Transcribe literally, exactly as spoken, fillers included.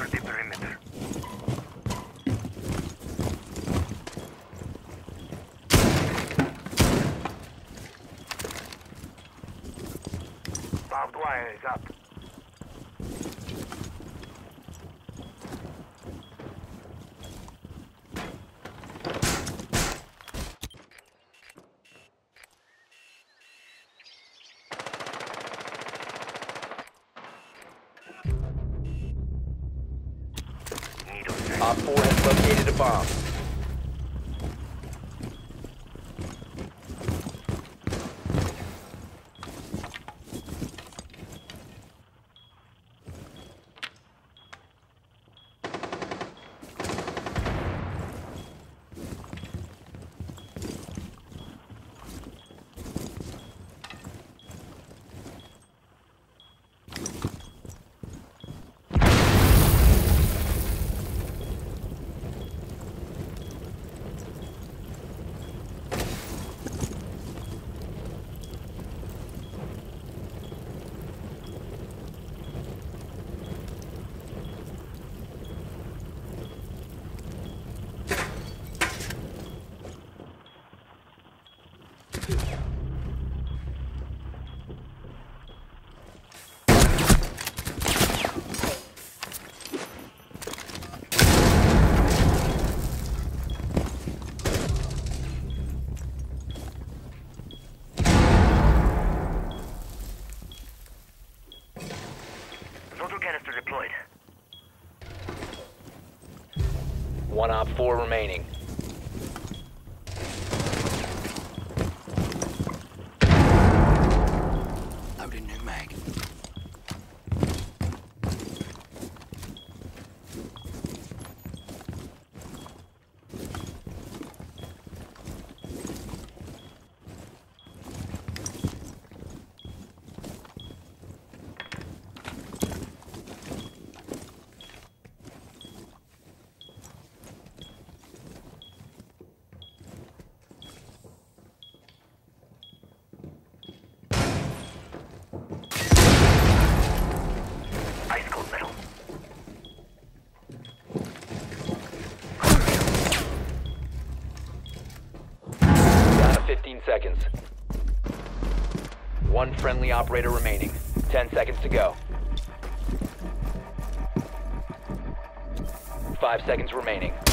Secure the perimeter. Barbed wire is up. Op four has located a bomb. Total canister deployed. One Op four remaining. Loading new mag. Ice cold metal. Down to fifteen seconds. One friendly operator remaining. Ten seconds to go. Five seconds remaining.